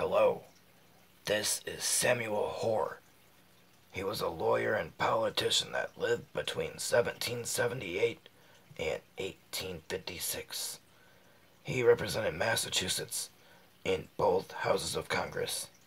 Hello, this is Samuel Hoar. He was a lawyer and politician that lived between 1778 and 1856. He represented Massachusetts in both houses of Congress.